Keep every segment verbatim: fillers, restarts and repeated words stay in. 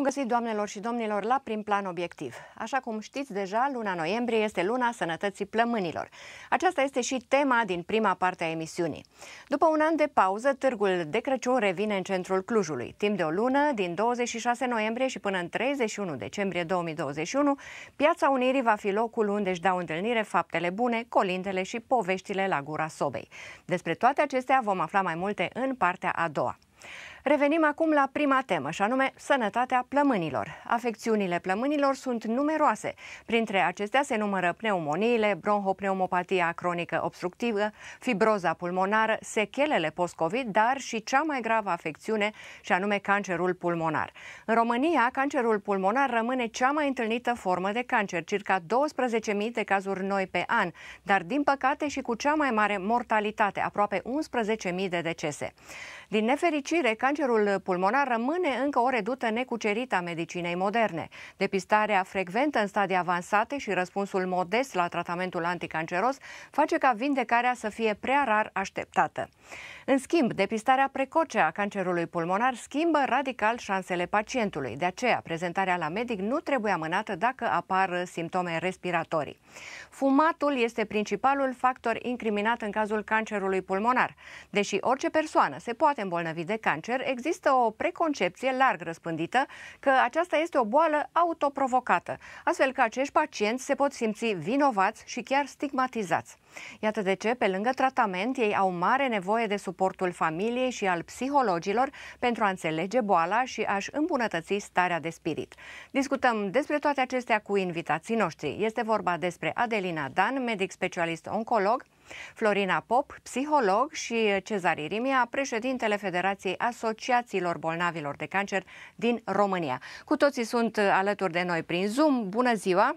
găsit, doamnelor și domnilor, la Prim Plan Obiectiv. Așa cum știți deja, luna noiembrie este luna sănătății plămânilor. Aceasta este și tema din prima parte a emisiunii. După un an de pauză, Târgul de Crăciun revine în centrul Clujului. Timp de o lună, din douăzeci și șase noiembrie și până în treizeci și unu decembrie două mii douăzeci și unu, Piața Unirii va fi locul unde își dau întâlnire faptele bune, colindele și poveștile la gura sobei. Despre toate acestea vom afla mai multe în partea a doua. Revenim acum la prima temă, și anume sănătatea plămânilor. Afecțiunile plămânilor sunt numeroase. Printre acestea se numără pneumoniile, bronhopneumopatia cronică obstructivă, fibroza pulmonară, sechelele post-COVID, dar și cea mai gravă afecțiune, și anume cancerul pulmonar. În România, cancerul pulmonar rămâne cea mai întâlnită formă de cancer, circa douăsprezece mii de cazuri noi pe an, dar din păcate și cu cea mai mare mortalitate, aproape unsprezece mii de decese. Din nefericire, cancerul pulmonar rămâne încă o redută necucerită a medicinei moderne. Depistarea frecventă în stadii avansate și răspunsul modest la tratamentul anticanceros face ca vindecarea să fie prea rar așteptată. În schimb, depistarea precoce a cancerului pulmonar schimbă radical șansele pacientului. De aceea, prezentarea la medic nu trebuie amânată dacă apar simptome respiratorii. Fumatul este principalul factor incriminat în cazul cancerului pulmonar. Deși orice persoană se poate îmbolnăvi de cancer, există o preconcepție larg răspândită că aceasta este o boală autoprovocată, astfel că acești pacienți se pot simți vinovați și chiar stigmatizați. Iată de ce, pe lângă tratament, ei au mare nevoie de suportul familiei și al psihologilor pentru a înțelege boala și a-și îmbunătăți starea de spirit. Discutăm despre toate acestea cu invitații noștri. Este vorba despre Adelina Dan, medic specialist oncolog, Florina Pop, psiholog, și Cezar Irimia, președintele Federației Asociațiilor Bolnavilor de Cancer din România. Cu toții sunt alături de noi prin Zoom. Bună ziua!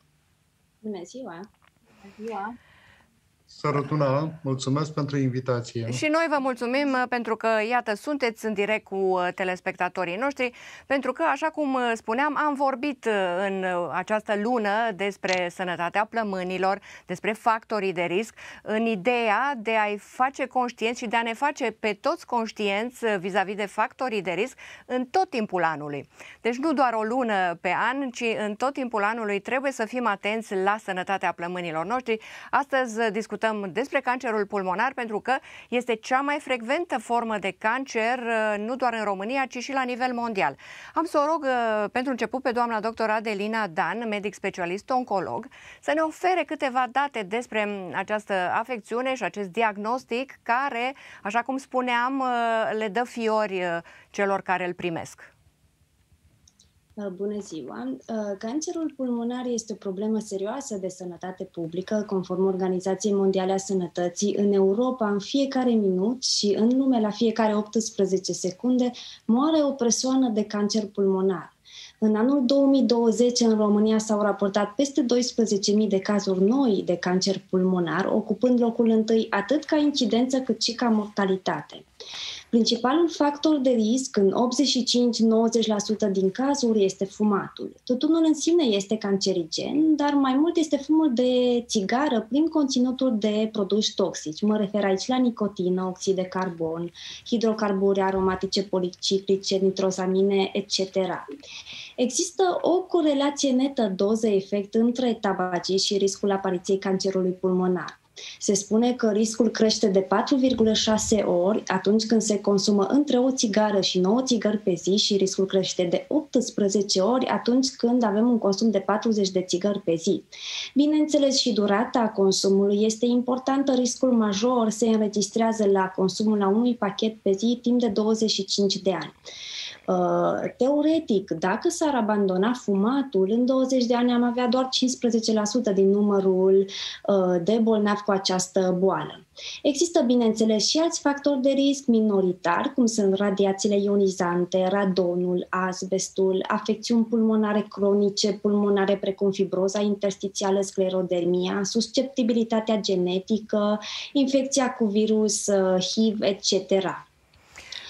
Bună ziua! Bună ziua! Sărătuna, mulțumesc pentru invitație. Și noi vă mulțumim pentru că, iată, sunteți în direct cu telespectatorii noștri, pentru că, așa cum spuneam, am vorbit în această lună despre sănătatea plămânilor, despre factorii de risc, în ideea de a-i face conștienți și de a ne face pe toți conștienți vis-a-vis de factorii de risc în tot timpul anului. Deci nu doar o lună pe an, ci în tot timpul anului trebuie să fim atenți la sănătatea plămânilor noștri. Astăzi discutăm despre cancerul pulmonar pentru că este cea mai frecventă formă de cancer, nu doar în România, ci și la nivel mondial. Am să o rog pentru început pe doamna doctor Adelina Dan, medic specialist oncolog, să ne ofere câteva date despre această afecțiune și acest diagnostic care, așa cum spuneam, le dă fiori celor care îl primesc. Bună ziua! Cancerul pulmonar este o problemă serioasă de sănătate publică, conform Organizației Mondiale a Sănătății. În Europa, în fiecare minut și în lume, la fiecare optsprezece secunde, moare o persoană de cancer pulmonar. În anul două mii douăzeci, în România, s-au raportat peste doisprezece mii de cazuri noi de cancer pulmonar, ocupând locul întâi atât ca incidență cât și ca mortalitate. Principalul factor de risc în optzeci și cinci - nouăzeci la sută din cazuri este fumatul. Tutunul în sine este cancerigen, dar mai mult este fumul de țigară prin conținutul de produși toxici. Mă refer aici la nicotină, oxid de carbon, hidrocarburi aromatice policiclice, nitrosamine, et cetera. Există o corelație netă doză-efect între tabagism și riscul apariției cancerului pulmonar. Se spune că riscul crește de patru virgulă șase ori atunci când se consumă între o țigară și nouă țigări pe zi și riscul crește de optsprezece ori atunci când avem un consum de patruzeci de țigări pe zi. Bineînțeles, și durata consumului este importantă. Riscul major se înregistrează la consumul la unui pachet pe zi timp de douăzeci și cinci de ani. Teoretic, dacă s-ar abandona fumatul, în douăzeci de ani am avea doar cincisprezece la sută din numărul de bolnavi cu această boală. Există, bineînțeles, și alți factori de risc minoritari, cum sunt radiațiile ionizante, radonul, azbestul, afecțiuni pulmonare cronice, pulmonare precum fibroza interstițială, sclerodermia, susceptibilitatea genetică, infecția cu virus H I V, et cetera.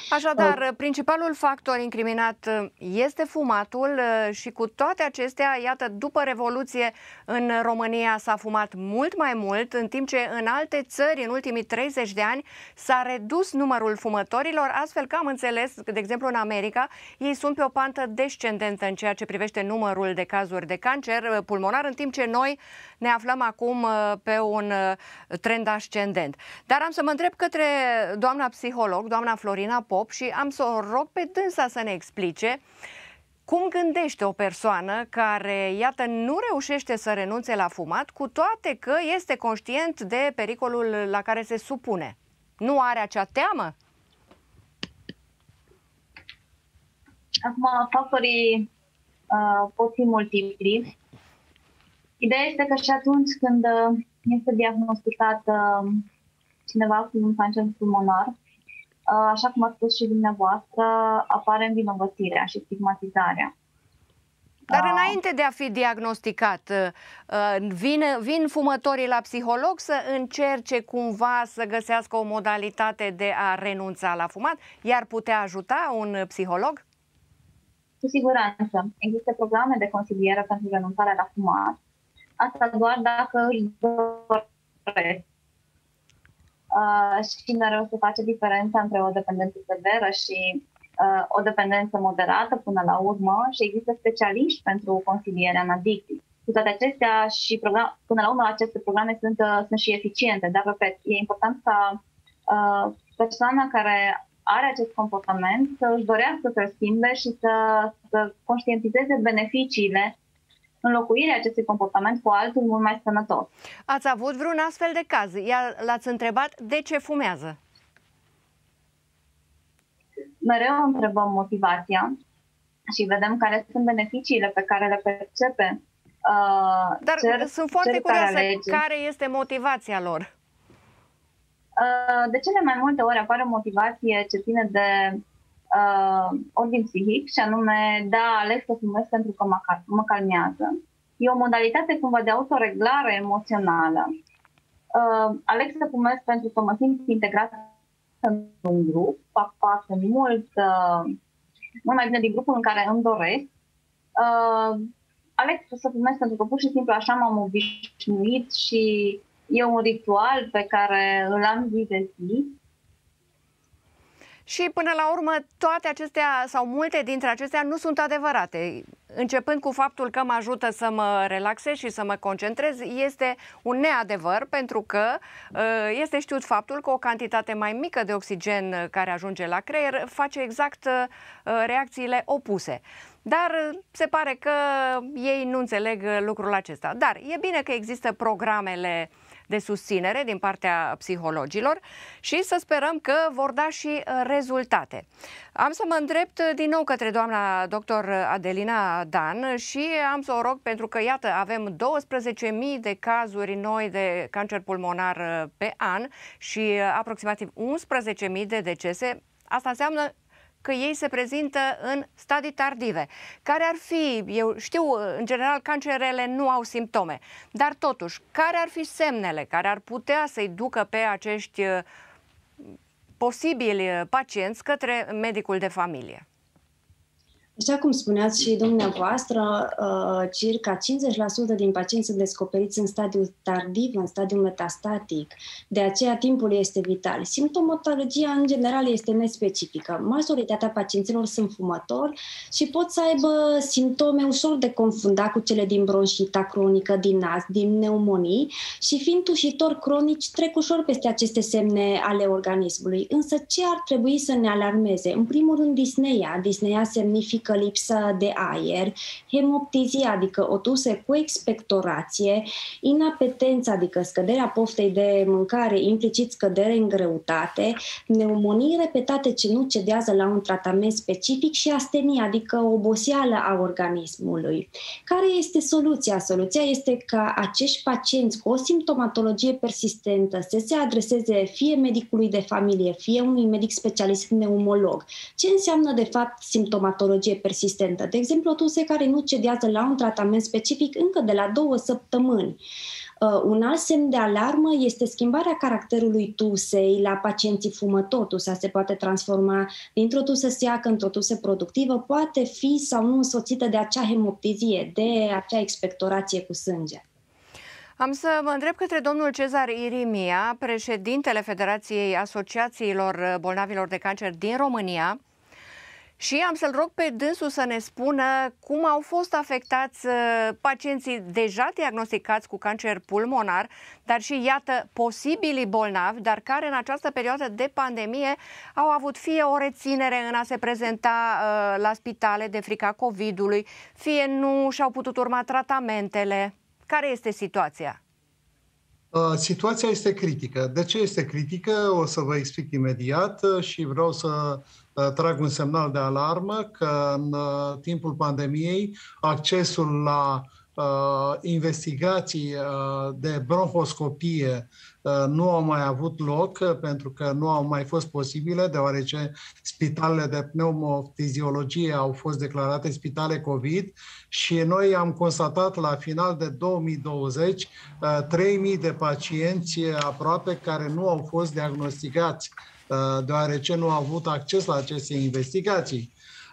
Așadar, uh, principalul factor incriminat este fumatul și cu toate acestea, iată, după Revoluție în România s-a fumat mult mai mult, în timp ce în alte țări, în ultimii treizeci de ani, s-a redus numărul fumătorilor, astfel că am înțeles, de exemplu în America, ei sunt pe o pantă descendentă în ceea ce privește numărul de cazuri de cancer pulmonar, în timp ce noi ne aflăm acum pe un trend ascendent. Dar am să mă întreb către doamna psiholog, doamna Florina Pop, și am să o rog pe dânsa să ne explice cum gândește o persoană care, iată, nu reușește să renunțe la fumat, cu toate că este conștient de pericolul la care se supune. Nu are acea teamă? Acum, factorii uh, pot fi multipli. Ideea este că și atunci când este diagnosticat uh, cineva cu un cancer pulmonar, uh, așa cum a spus și dumneavoastră, apare învinovățirea și stigmatizarea. Dar uh, înainte de a fi diagnosticat, uh, vin, vin fumătorii la psiholog să încerce cumva să găsească o modalitate de a renunța la fumat? I-ar putea ajuta un psiholog? Cu siguranță. Există programe de consiliere pentru renunțarea la fumat. Asta doar dacă își doresc. Uh, și mereu se face diferența între o dependență severă și uh, o dependență moderată până la urmă și există specialiști pentru consilierea în adicții. Cu toate acestea și program, până la urmă aceste programe sunt, uh, sunt și eficiente, dar repet, e important ca uh, persoana care are acest comportament să își dorească să-l schimbe și să, să conștientizeze beneficiile înlocuirea acestui comportament cu altul mult mai sănătos. Ați avut vreun astfel de caz? Iar l-ați întrebat de ce fumează? Mereu întrebăm motivația și vedem care sunt beneficiile pe care le percepe. Uh, Dar cer, sunt foarte curioasă care, care este motivația lor. Uh, de cele mai multe ori apare o motivație ce ține de Uh, ordin psihic, și anume, da, aleg să fumez pentru că mă, cal- mă calmează. E o modalitate cumva de autoreglare emoțională. Uh, aleg să fumez pentru că mă simt integrat în grup, fac parte mult, uh, mult mai bine din grupul în care îmi doresc. Uh, aleg să fumez pentru că pur și simplu așa m-am obișnuit și e un ritual pe care îl am zi de zi. Și până la urmă, toate acestea sau multe dintre acestea nu sunt adevărate. Începând cu faptul că mă ajută să mă relaxez și să mă concentrez, este un neadevăr, pentru că este știut faptul că o cantitate mai mică de oxigen care ajunge la creier face exact reacțiile opuse. Dar se pare că ei nu înțeleg lucrul acesta. Dar e bine că există programele de susținere din partea psihologilor și să sperăm că vor da și rezultate. Am să mă îndrept din nou către doamna doctor Adelina Dan și am să o rog, pentru că, iată, avem douăsprezece mii de cazuri noi de cancer pulmonar pe an și aproximativ unsprezece mii de decese. Asta înseamnă că ei se prezintă în stadii tardive. Care ar fi, eu știu, în general, cancerele nu au simptome, dar totuși, care ar fi semnele care ar putea să-i ducă pe acești posibili pacienți către medicul de familie? Așa cum spuneați și dumneavoastră, circa cincizeci la sută din pacienți sunt descoperiți în stadiul tardiv, în stadiul metastatic. De aceea timpul este vital. Simptomatologia în general este nespecifică. Majoritatea pacienților sunt fumători și pot să aibă simptome ușor de confundat cu cele din bronșita cronică, din astm, din pneumonii și fiind tușitori cronici trec ușor peste aceste semne ale organismului. Însă ce ar trebui să ne alarmeze? În primul rând disneia. Disneia semnifică lipsă de aer, hemoptizia, adică o tuse cu expectorație, inapetență, adică scăderea poftei de mâncare, implicit scădere în greutate, pneumonii repetate ce nu cedează la un tratament specific și astenie, adică oboseală a organismului. Care este soluția? Soluția este ca acești pacienți cu o simptomatologie persistentă să se adreseze fie medicului de familie, fie unui medic specialist pneumolog. Ce înseamnă de fapt simptomatologie persistentă? De exemplu, o tuse care nu cedează la un tratament specific încă de la două săptămâni. Un alt semn de alarmă este schimbarea caracterului tusei la pacienții fumători. Tusea se poate transforma dintr-o tusă seacă într-o tusă productivă, poate fi sau nu însoțită de acea hemoptizie, de acea expectorație cu sânge. Am să mă întreb către domnul Cezar Irimia, președintele Federației Asociațiilor Bolnavilor de Cancer din România, și am să-l rog pe dânsul să ne spună cum au fost afectați pacienții deja diagnosticați cu cancer pulmonar, dar și, iată, posibilii bolnavi, dar care în această perioadă de pandemie au avut fie o reținere în a se prezenta uh, la spitale de frica COVID-ului, fie nu și-au putut urma tratamentele. Care este situația? Situația este critică. De ce este critică? O să vă explic imediat și vreau să trag un semnal de alarmă că în timpul pandemiei accesul la uh, investigații uh, de bronhoscopie uh, nu au mai avut loc uh, pentru că nu au mai fost posibile, deoarece spitalele de pneumofiziologie au fost declarate spitale COVID și noi am constatat la final de două mii douăzeci uh, trei mii de pacienți aproape care nu au fost diagnosticați, deoarece nu au avut acces la aceste investigații.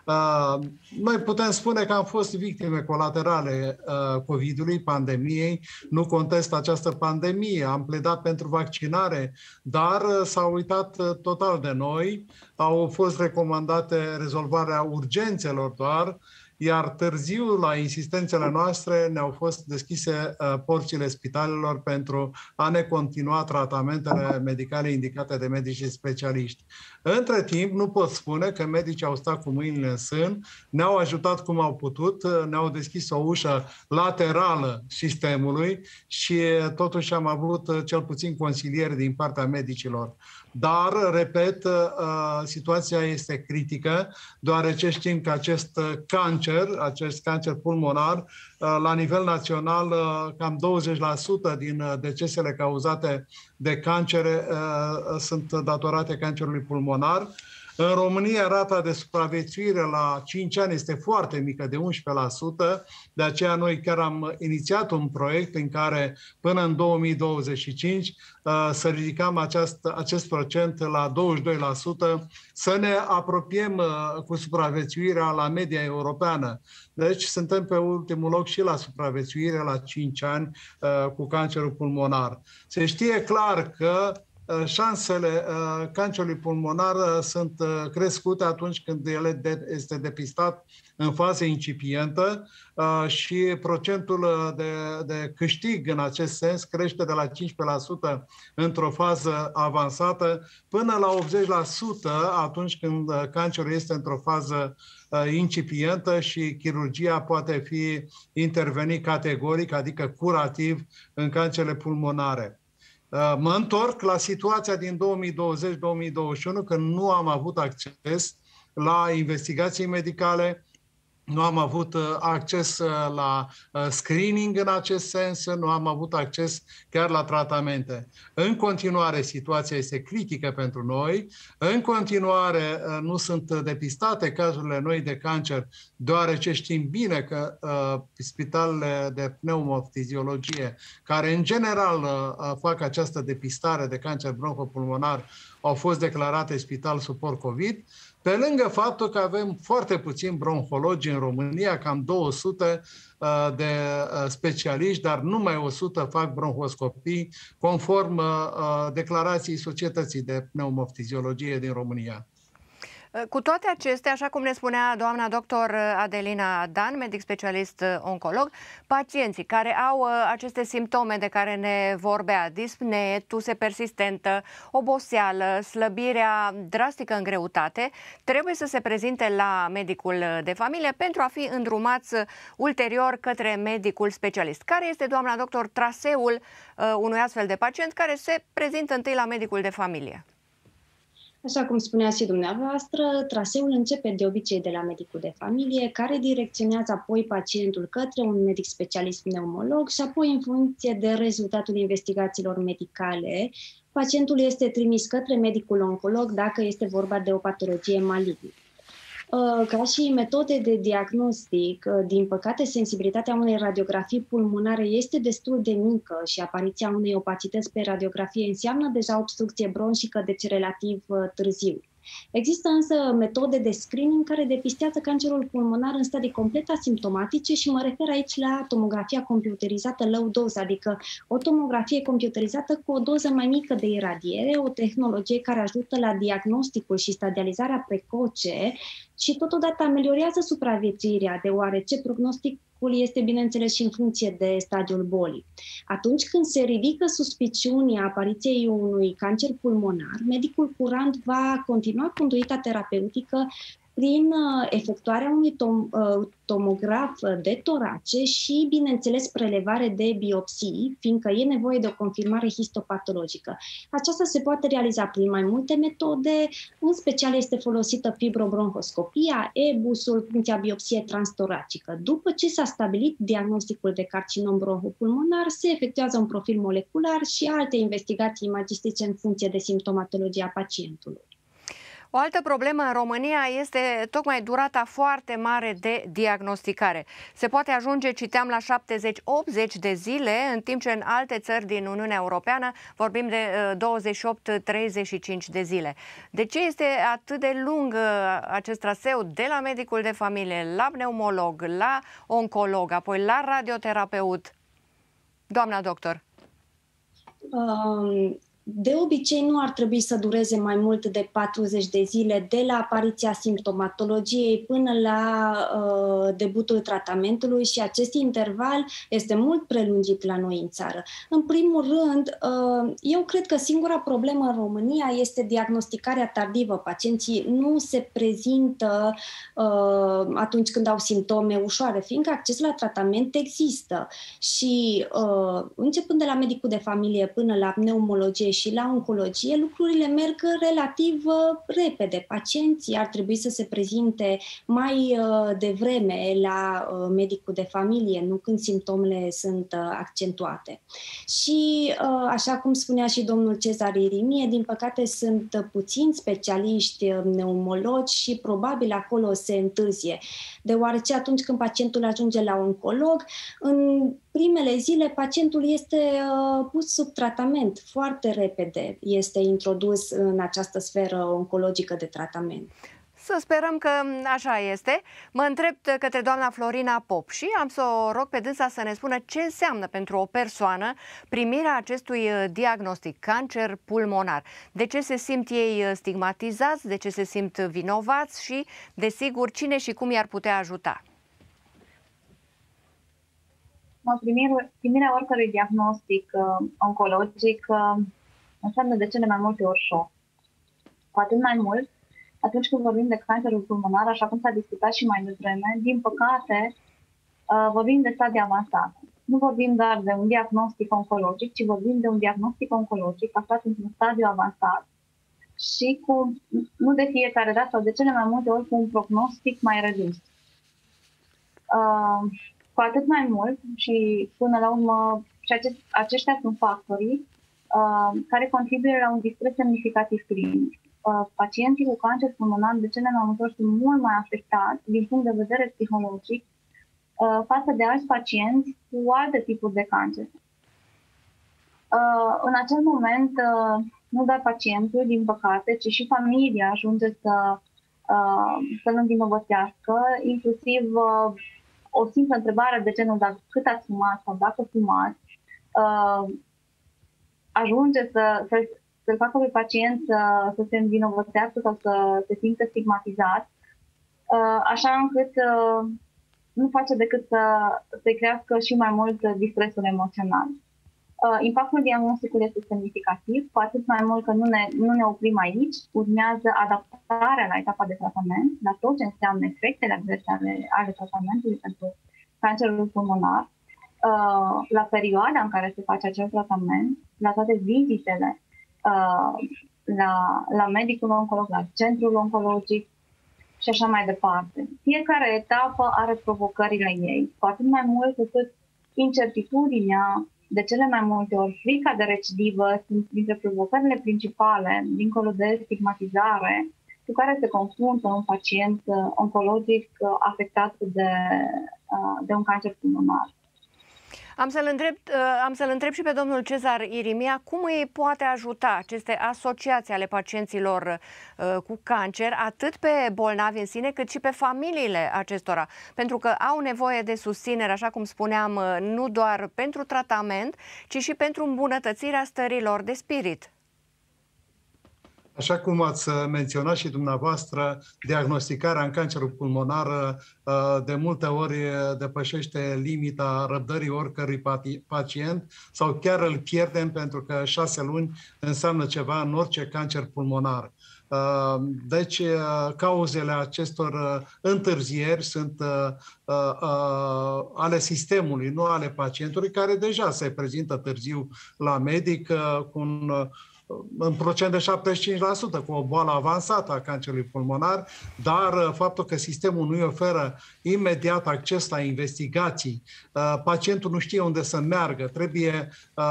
Noi putem spune că am fost victime colaterale COVID-ului, pandemiei, nu contest această pandemie, am pledat pentru vaccinare, dar s-au uitat total de noi, au fost recomandate rezolvarea urgențelor doar, iar târziu, la insistențele noastre, ne-au fost deschise uh, porțile spitalelor pentru a ne continua tratamentele medicale indicate de medici specialiști. Între timp, nu pot spune că medicii au stat cu mâinile în sân, ne-au ajutat cum au putut, ne-au deschis o ușă laterală sistemului și totuși am avut cel puțin consilieri din partea medicilor. Dar, repet, situația este critică, deoarece știm că acest cancer, acest cancer pulmonar, la nivel național, cam douăzeci la sută din decesele cauzate de cancere sunt datorate cancerului pulmonar. În România, rata de supraviețuire la cinci ani este foarte mică, de unsprezece la sută. De aceea noi chiar am inițiat un proiect în care până în două mii douăzeci și cinci să ridicăm acest, acest procent la douăzeci și doi la sută, să ne apropiem cu supraviețuirea la media europeană. Deci suntem pe ultimul loc și la supraviețuire la cinci ani cu cancerul pulmonar. Se știe clar că șansele uh, cancerului pulmonar uh, sunt uh, crescute atunci când el de, este depistat în fază incipientă uh, și procentul de, de câștig în acest sens crește de la cincisprezece la sută într-o fază avansată până la optzeci la sută atunci când uh, cancerul este într-o fază uh, incipientă și chirurgia poate fi intervenit categoric, adică curativ, în cancerele pulmonare. Mă întorc la situația din două mii douăzeci două mii douăzeci și unu, când nu am avut acces la investigații medicale, nu am avut acces la screening în acest sens, nu am avut acces chiar la tratamente. În continuare, situația este critică pentru noi. În continuare, nu sunt depistate cazurile noi de cancer, deoarece știm bine că uh, spitalele de pneumofiziologie, care în general uh, fac această depistare de cancer bronhopulmonar, au fost declarate spital suport COVID, pe lângă faptul că avem foarte puțini bronhologi în România, cam două sute uh, de uh, specialiști, dar numai o sută fac bronhoscopii, conform uh, declarației Societății de Pneumofiziologie din România. Cu toate acestea, așa cum ne spunea doamna doctor Adelina Dan, medic specialist oncolog, pacienții care au aceste simptome de care ne vorbea, dispnee, tuse persistentă, oboseală, slăbirea drastică în greutate, trebuie să se prezinte la medicul de familie pentru a fi îndrumați ulterior către medicul specialist. Care este, doamna doctor, traseul unui astfel de pacient care se prezintă întâi la medicul de familie? Așa cum spunea și dumneavoastră, traseul începe de obicei de la medicul de familie, care direcționează apoi pacientul către un medic specialist pneumolog și apoi, în funcție de rezultatul investigațiilor medicale, pacientul este trimis către medicul oncolog dacă este vorba de o patologie malignă. Ca și metode de diagnostic, din păcate, sensibilitatea unei radiografii pulmonare este destul de mică și apariția unei opacități pe radiografie înseamnă deja obstrucție bronșică, deci relativ târziu. Există însă metode de screening care depistează cancerul pulmonar în stadii complet asimptomatice și mă refer aici la tomografia computerizată low dose, adică o tomografie computerizată cu o doză mai mică de iradiere, o tehnologie care ajută la diagnosticul și stadializarea precoce și totodată ameliorează supraviețuirea, deoarece prognosticul este, bineînțeles, și în funcție de stadiul bolii. Atunci când se ridică suspiciunea apariției unui cancer pulmonar, medicul curant va continua conduita terapeutică prin efectuarea unui tom, tomograf de torace și, bineînțeles, prelevare de biopsii, fiindcă e nevoie de o confirmare histopatologică. Aceasta se poate realiza prin mai multe metode, în special este folosită fibrobronhoscopia, E B U S-ul, puncția biopsie transtoracică. După ce s-a stabilit diagnosticul de carcinom bronhopulmonar, se efectuează un profil molecular și alte investigații imagistice în funcție de simptomatologia pacientului. O altă problemă în România este tocmai durata foarte mare de diagnosticare. Se poate ajunge, citeam, la șaptezeci optzeci de zile, în timp ce în alte țări din Uniunea Europeană vorbim de douăzeci și opt treizeci și cinci de zile. De ce este atât de lung acest traseu de la medicul de familie, la pneumolog, la oncolog, apoi la radioterapeut? Doamna doctor. Um... De obicei nu ar trebui să dureze mai mult de patruzeci de zile de la apariția simptomatologiei până la uh, debutul tratamentului și acest interval este mult prelungit la noi în țară. În primul rând, uh, eu cred că singura problemă în România este diagnosticarea tardivă. Pacienții nu se prezintă uh, atunci când au simptome ușoare, fiindcă accesul la tratament există și uh, începând de la medicul de familie până la pneumologie și la oncologie, lucrurile merg relativ uh, repede. Pacienții ar trebui să se prezinte mai uh, devreme la uh, medicul de familie, nu când simptomele sunt uh, accentuate. Și, uh, așa cum spunea și domnul Cezar Irimie, din păcate sunt uh, puțini specialiști uh, pneumologi și probabil acolo se întârzie, deoarece atunci când pacientul ajunge la oncolog, în primele zile pacientul este uh, pus sub tratament foarte repede, este introdus în această sferă oncologică de tratament. Să sperăm că așa este. Mă întreb către doamna Florina Pop și am să o rog pe dânsa să ne spună ce înseamnă pentru o persoană primirea acestui diagnostic, cancer pulmonar. De ce se simt ei stigmatizați, de ce se simt vinovați și, desigur, cine și cum i-ar putea ajuta? Primirea oricărui diagnostic uh, oncologic uh, înseamnă de cele mai multe ori șoc. Cu atât mai mult, atunci când vorbim de cancerul pulmonar, așa cum s-a discutat și mai devreme, din păcate, uh, vorbim de stadii avansate. Nu vorbim doar de un diagnostic oncologic, ci vorbim de un diagnostic oncologic aflat într-un stadiu avansat și cu, nu de fiecare dată, sau de cele mai multe ori, cu un prognostic mai redus. Uh, Cu atât mai mult și până la urmă, și acest, aceștia sunt factorii uh, care contribuie la un distres semnificativ clinic. Uh, pacienții cu cancer pulmonar de cele mai multe ori sunt mult mai afectați din punct de vedere psihologic uh, față de alți pacienți cu alte tipuri de cancer. Uh, în acel moment, uh, nu doar pacientul, din păcate, ci și familia ajunge să, uh, să-l învinovățească, inclusiv uh, o simplă întrebare de genul dacă cât ați fumat sau dacă fumați, uh, ajunge să, să, să facă pe pacient să, să se învinovățească sau să se simtă stigmatizat, uh, așa încât uh, nu face decât să se crească și mai mult distresul emoțional. Uh, impactul diagnosticului este semnificativ, cu atât mai mult că nu ne, nu ne oprim aici, urmează adaptarea la etapa de tratament, la tot ce înseamnă efectele adverse ale, ale tratamentului pentru cancerul pulmonar, uh, la perioada în care se face acel tratament, la toate vizitele, uh, la, la medicul oncolog, la centrul oncologic și așa mai departe. Fiecare etapă are provocările ei, cu atât mai mult cu cât incertitudinea, de cele mai multe ori frica de recidivă sunt dintre provocările principale, dincolo de stigmatizare, cu care se confruntă un pacient oncologic afectat de, de un cancer pulmonar. Am să-l întreb, am să-l întreb și pe domnul Cezar Irimia cum îi poate ajuta aceste asociații ale pacienților cu cancer, atât pe bolnavi în sine, cât și pe familiile acestora, pentru că au nevoie de susținere, așa cum spuneam, nu doar pentru tratament, ci și pentru îmbunătățirea stărilor de spirit. Așa cum ați menționat și dumneavoastră, diagnosticarea în cancerul pulmonar de multe ori depășește limita răbdării oricărui pacient sau chiar îl pierdem pentru că șase luni înseamnă ceva în orice cancer pulmonar. Deci, cauzele acestor întârzieri sunt ale sistemului, nu ale pacientului, care deja se prezintă târziu la medic cu un în procent de șaptezeci și cinci la sută cu o boală avansată a cancerului pulmonar, dar faptul că sistemul nu îi oferă imediat acces la investigații, pacientul nu știe unde să meargă, trebuie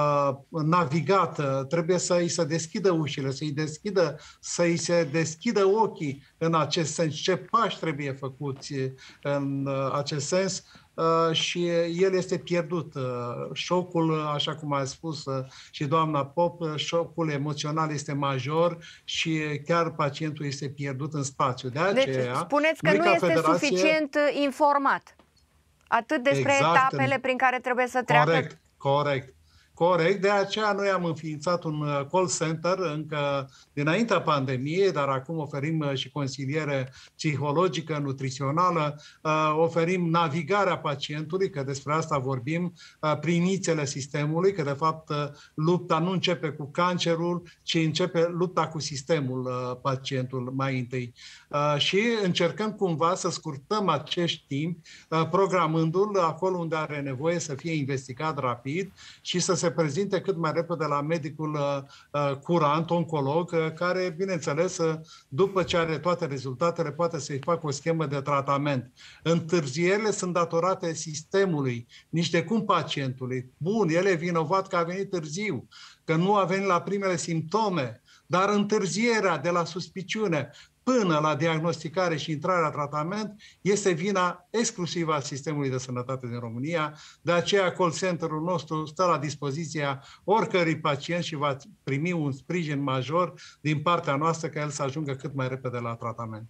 navigat, trebuie să îi se deschidă ușile, să îi deschidă, să îi se deschidă ochii în acest sens, ce pași trebuie făcuți în acest sens. Uh, și el este pierdut. Uh, șocul, așa cum a spus uh, și doamna Pop, uh, șocul emoțional este major și chiar pacientul este pierdut în spațiu. De aceea, deci spuneți că nu este federație... suficient informat atât despre exact, etapele prin care trebuie să treacă. Corect, corect. Corect, de aceea noi am înființat un call center încă dinaintea pandemiei, dar acum oferim și consiliere psihologică, nutrițională, oferim navigarea pacientului, că despre asta vorbim, prin nițele sistemului, că de fapt lupta nu începe cu cancerul, ci începe lupta cu sistemul pacientul mai întâi. Și încercăm cumva să scurtăm acești timp, programându-l acolo unde are nevoie să fie investigat rapid și să se prezinte cât mai repede la medicul uh, curant, oncolog, uh, care, bineînțeles, uh, după ce are toate rezultatele, poate să-i facă o schemă de tratament. Întârzierile sunt datorate sistemului, nici de cum pacientului. Bun, el e vinovat că a venit târziu, că nu a venit la primele simptome, dar întârzierea de la suspiciune până la diagnosticare și intrarea în tratament este vina exclusivă a sistemului de sănătate din România. De aceea call center-ul nostru stă la dispoziția oricărui pacient și va primi un sprijin major din partea noastră ca el să ajungă cât mai repede la tratament.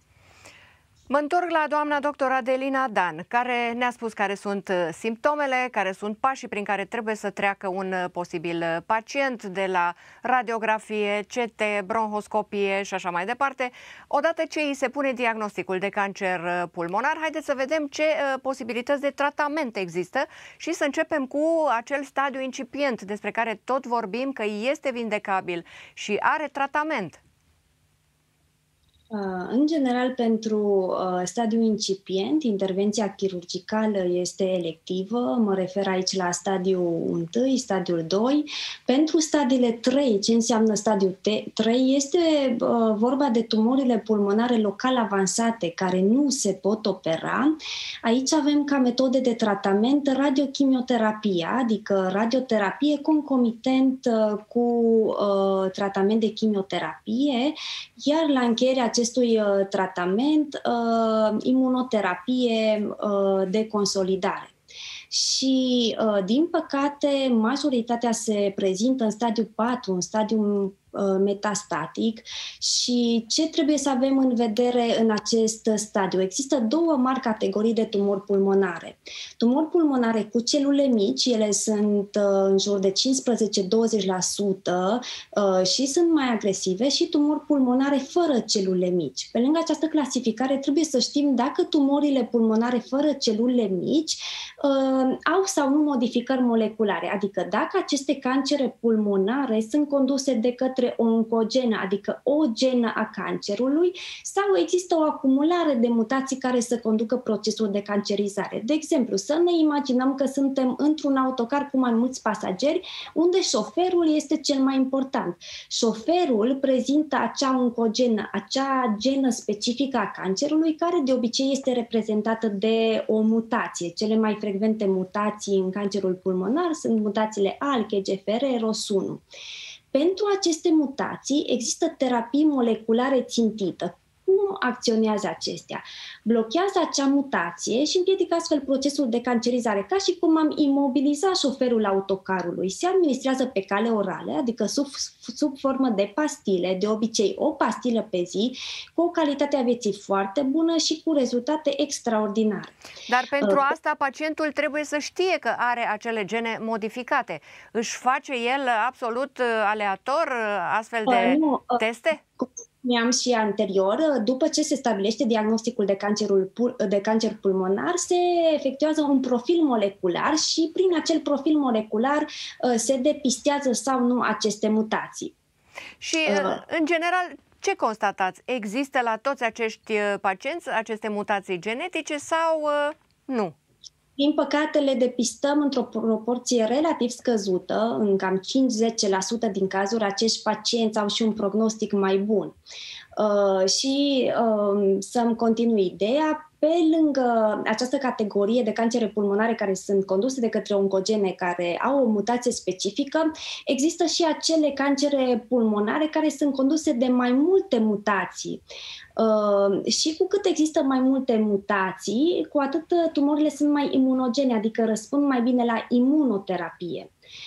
Mă întorc la doamna doctor Adelina Dan, care ne-a spus care sunt simptomele, care sunt pașii prin care trebuie să treacă un posibil pacient, de la radiografie, C T, bronhoscopie și așa mai departe. Odată ce îi se pune diagnosticul de cancer pulmonar, haideți să vedem ce posibilități de tratament există și să începem cu acel stadiu incipient despre care tot vorbim că este vindecabil și are tratament. În general, pentru stadiul incipient, intervenția chirurgicală este electivă. Mă refer aici la stadiul unu, stadiul doi. Pentru stadiile trei, ce înseamnă stadiul trei, este vorba de tumorile pulmonare local avansate, care nu se pot opera. Aici avem ca metode de tratament radiochimioterapia, adică radioterapie concomitent cu tratament de chimioterapie, iar la încheierea acestui acestui uh, tratament, uh, imunoterapie uh, de consolidare. Și, uh, din păcate, majoritatea se prezintă în stadiul patru, în stadiul metastatic. Și ce trebuie să avem în vedere în acest stadiu? Există două mari categorii de tumori pulmonare. Tumori pulmonare cu celule mici, ele sunt în jur de cincisprezece la douăzeci la sută și sunt mai agresive, și tumori pulmonare fără celule mici. Pe lângă această clasificare trebuie să știm dacă tumorile pulmonare fără celule mici au sau nu modificări moleculare, adică dacă aceste cancere pulmonare sunt conduse de către o oncogenă, adică o genă a cancerului, sau există o acumulare de mutații care să conducă procesul de cancerizare. De exemplu, să ne imaginăm că suntem într-un autocar cu mai mulți pasageri, unde șoferul este cel mai important. Șoferul prezintă acea oncogenă, acea genă specifică a cancerului, care de obicei este reprezentată de o mutație. Cele mai frecvente mutații în cancerul pulmonar sunt mutațiile A L K, G F R, R O S unu. Pentru aceste mutații există terapii moleculare țintită. Cum acționează acestea? Blochează acea mutație și împiedică astfel procesul de cancerizare, ca și cum am imobiliza șoferul autocarului. Se administrează pe cale orală, adică sub, sub formă de pastile, de obicei o pastilă pe zi, cu o calitate a vieții foarte bună și cu rezultate extraordinare. Dar pentru uh, asta pacientul trebuie să știe că are acele gene modificate. Își face el absolut aleator astfel de uh, nu, uh, teste? Spuneam și anterior, după ce se stabilește diagnosticul de, cancerul, de cancer pulmonar, se efectuează un profil molecular și prin acel profil molecular se depistează sau nu aceste mutații. Și, uh. în general, ce constatați? Există la toți acești pacienți aceste mutații genetice sau uh, nu? Din păcate, le depistăm într-o proporție relativ scăzută, în cam cinci-zece la sută din cazuri, acești pacienți au și un prognostic mai bun. Uh, și uh, să-mi continui ideea, pe lângă această categorie de cancere pulmonare care sunt conduse de către oncogene care au o mutație specifică, există și acele cancere pulmonare care sunt conduse de mai multe mutații. Uh, și cu cât există mai multe mutații, cu atât tumorile sunt mai imunogene, adică răspund mai bine la imunoterapie.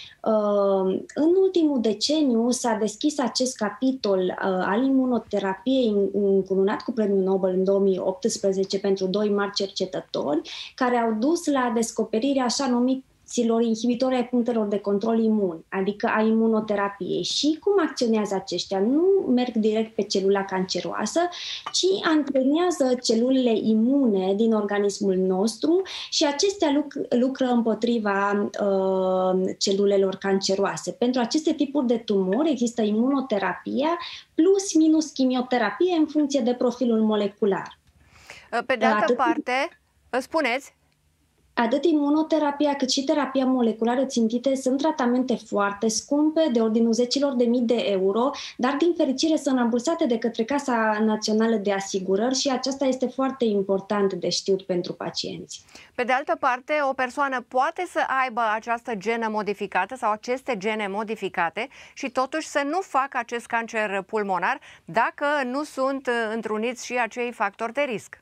Uh, în ultimul deceniu s-a deschis acest capitol uh, al imunoterapiei încununat cu Premiul Nobel în două mii optsprezece pentru doi mari cercetători care au dus la descoperirea așa numiților inhibitori ai punctelor de control imun, adică a imunoterapiei. Și cum acționează aceștia? Nu merg direct pe celula canceroasă, ci antrenează celulele imune din organismul nostru și acestea luc- lucră împotriva uh, celulelor canceroase. Pentru aceste tipuri de tumori există imunoterapia plus minus chimioterapie în funcție de profilul molecular. Pe de altă Atât... parte, spuneți? Atât imunoterapia cât și terapia moleculară țintite sunt tratamente foarte scumpe, de ordinul zecilor de mii de euro, dar din fericire sunt rambursate de către Casa Națională de Asigurări și aceasta este foarte important de știut pentru pacienți. Pe de altă parte, o persoană poate să aibă această genă modificată sau aceste gene modificate și totuși să nu facă acest cancer pulmonar dacă nu sunt întruniți și acei factori de risc.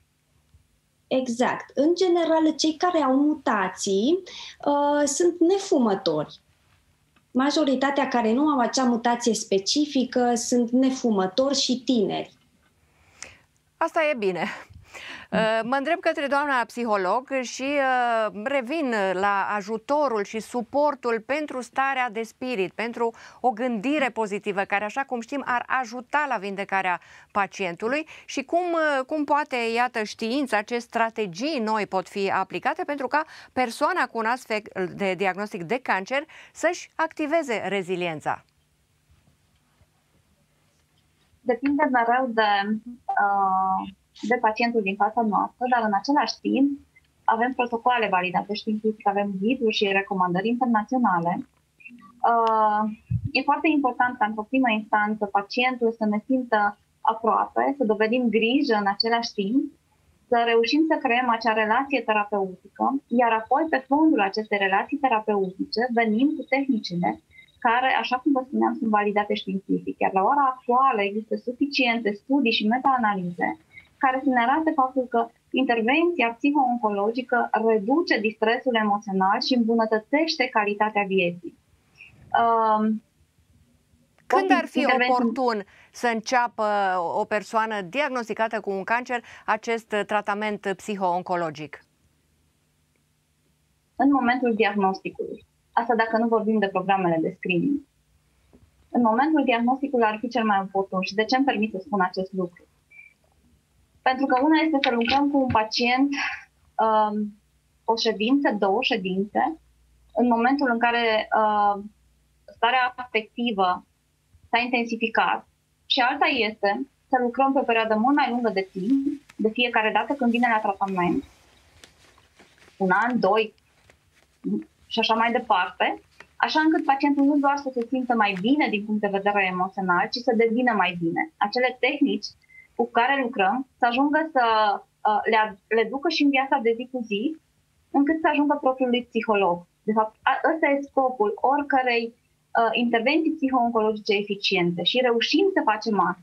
Exact. În general, cei care au mutații uh, sunt nefumători. Majoritatea care nu au acea mutație specifică sunt nefumători și tineri. Asta e bine. Mă îndrept către doamna psiholog și revin la ajutorul și suportul pentru starea de spirit, pentru o gândire pozitivă, care, așa cum știm, ar ajuta la vindecarea pacientului și cum, cum poate, iată, știința, ce strategii noi pot fi aplicate pentru ca persoana cu un astfel de diagnostic de cancer să-și activeze reziliența. Depinde mereu de... Uh... de pacientul din fața noastră, dar în același timp avem protocoale validate științific, avem ghiduri și recomandări internaționale. Uh, e foarte important ca într-o primă instanță pacientul să ne simtă aproape, să dovedim grijă în același timp, să reușim să creăm acea relație terapeutică, iar apoi pe fondul acestei relații terapeutice venim cu tehnicile care, așa cum vă spuneam, sunt validate științific. Iar la ora actuală există suficiente studii și meta-analize care să ne arate faptul că intervenția psiho-oncologică reduce distresul emoțional și îmbunătățește calitatea vieții. Când ar fi oportun să înceapă o persoană diagnosticată cu un cancer acest tratament psiho-oncologic? În momentul diagnosticului. Asta dacă nu vorbim de programele de screening. În momentul diagnosticului ar fi cel mai oportun. Și de ce îmi permit să spun acest lucru? Pentru că una este să lucrăm cu un pacient um, o ședință, două ședințe, în momentul în care uh, starea afectivă s-a intensificat. Și alta este să lucrăm pe o perioadă mult mai lungă de timp, de fiecare dată când vine la tratament, un an, doi și așa mai departe, așa încât pacientul nu doar să se simtă mai bine din punct de vedere emoțional, ci să devină mai bine. Acele tehnici cu care lucrăm să ajungă să uh, le, le ducă și în viața de zi cu zi, încât să ajungă propriului psiholog. De fapt, ăsta e scopul oricărei uh, intervenții psiho-oncologice eficiente și reușim să facem asta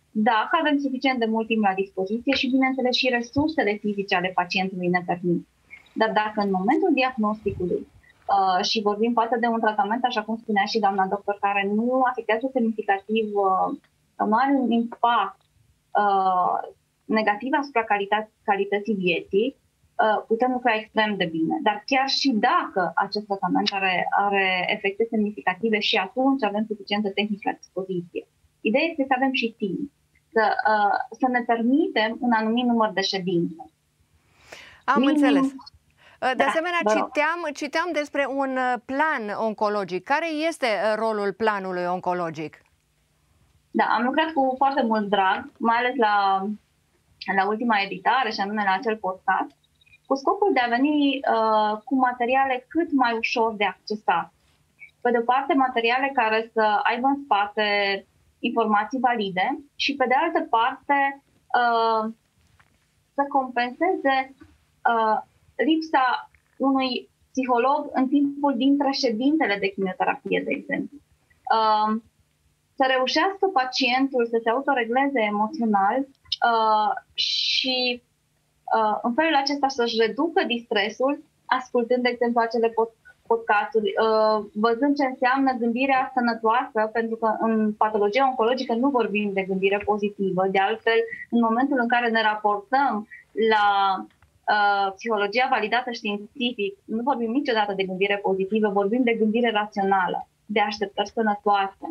dacă avem suficient de mult timp la dispoziție și, bineînțeles, și resursele fizice ale pacientului ne permit. Dar dacă în momentul diagnosticului uh, și vorbim poate de un tratament, așa cum spunea și doamna doctor, care nu afectează semnificativ, uh, nu are un impact uh, negativ asupra calitate, calității vieții, uh, putem lucra extrem de bine. Dar chiar și dacă acest tratament are, are efecte semnificative și atunci avem suficientă tehnică la dispoziție. Ideea este să avem și timp, să, uh, să ne permitem un anumit număr de ședințe. Am Minim... înțeles. De Da, asemenea, citeam, citeam despre un plan oncologic. Care este rolul planului oncologic? Da, am lucrat cu foarte mult drag, mai ales la, la ultima editare și anume la acel podcast, cu scopul de a veni uh, cu materiale cât mai ușor de accesat. Pe de o parte, materiale care să aibă în spate informații valide și pe de altă parte uh, să compenseze uh, lipsa unui psiholog în timpul dintre ședințele de chimioterapie, de exemplu. Uh, să reușească pacientul să se autoregleze emoțional uh, și uh, în felul acesta să-și reducă distresul, ascultând, de exemplu, acele podcasturi, uh, văzând ce înseamnă gândirea sănătoasă, pentru că în patologia oncologică nu vorbim de gândire pozitivă. De altfel, în momentul în care ne raportăm la uh, psihologia validată științific, nu vorbim niciodată de gândire pozitivă, vorbim de gândire rațională, de așteptări sănătoase,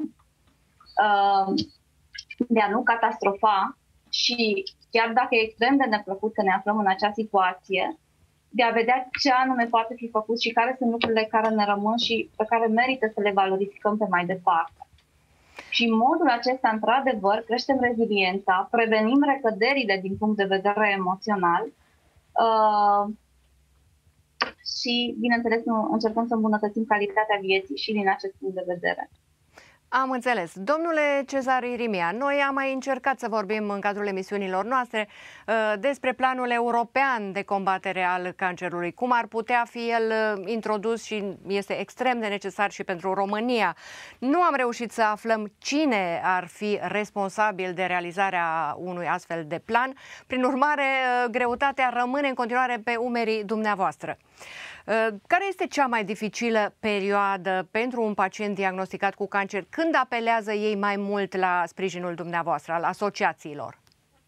de a nu catastrofa și chiar dacă e extrem de neplăcut că ne aflăm în acea situație, de a vedea ce anume poate fi făcut și care sunt lucrurile care ne rămân și pe care merită să le valorificăm pe mai departe. Și în modul acesta, într-adevăr, creștem reziliența, prevenim recăderile din punct de vedere emoțional uh, și, bineînțeles, încercăm să îmbunătățim calitatea vieții și din acest punct de vedere. Am înțeles. Domnule Cezar Irimia, noi am mai încercat să vorbim în cadrul emisiunilor noastre uh, despre planul european de combatere al cancerului, cum ar putea fi el uh, introdus și este extrem de necesar și pentru România. Nu am reușit să aflăm cine ar fi responsabil de realizarea unui astfel de plan. Prin urmare, uh, greutatea rămâne în continuare pe umerii dumneavoastră. Care este cea mai dificilă perioadă pentru un pacient diagnosticat cu cancer? Când apelează ei mai mult la sprijinul dumneavoastră, al asociațiilor?